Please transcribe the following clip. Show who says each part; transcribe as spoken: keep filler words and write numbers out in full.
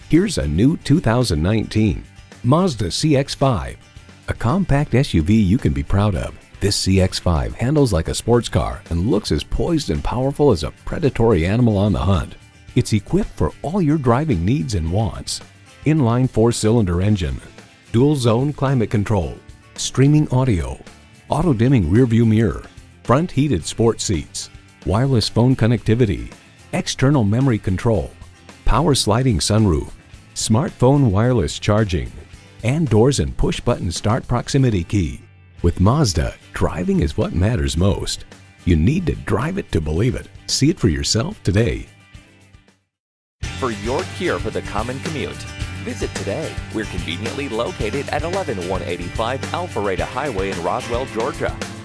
Speaker 1: Here's a new two thousand nineteen Mazda C X five. A compact S U V you can be proud of, this C X five handles like a sports car and looks as poised and powerful as a predatory animal on the hunt. It's equipped for all your driving needs and wants. Inline four-cylinder engine, dual-zone climate control, streaming audio, auto-dimming rearview mirror, front heated sport seats, wireless phone connectivity, external memory control, power sliding sunroof, smartphone wireless charging, and doors and push-button start proximity key. With Mazda, driving is what matters most. You need to drive it to believe it. See it for yourself today.
Speaker 2: For your cure for the common commute, visit today. We're conveniently located at eleven one eighty-five Alpharetta Highway in Roswell, Georgia.